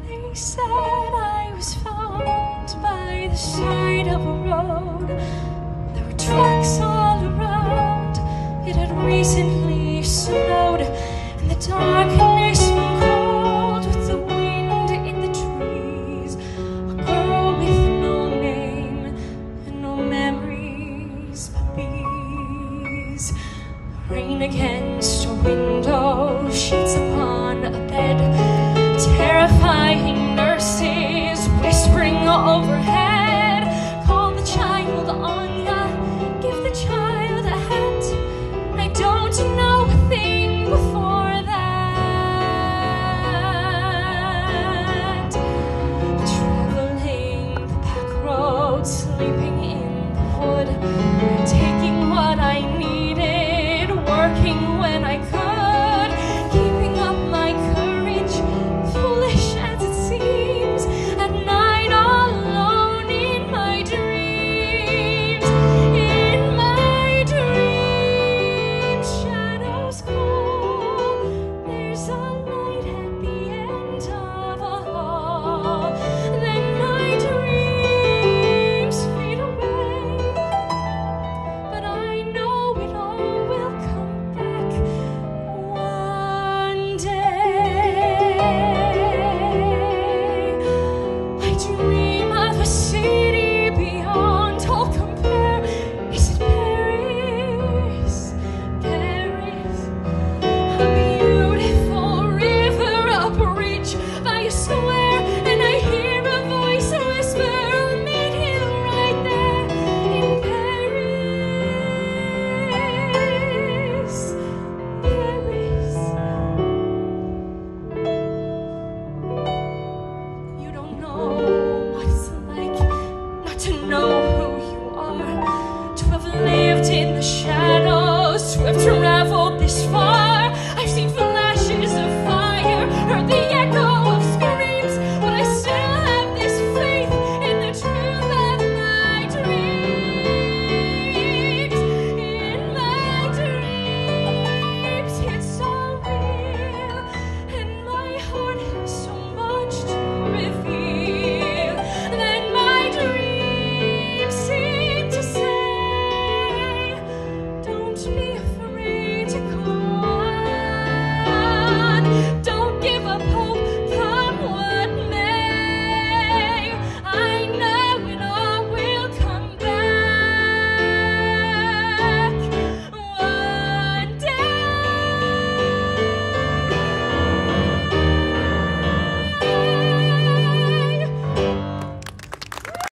They said I was found by the side of a road. There were tracks all around. It had recently snowed, and the darkness was cold with the wind in the trees. A girl with no name and no memories but bees. Rain against a window, sheets upon a bed, terrifying nurses whispering overhead.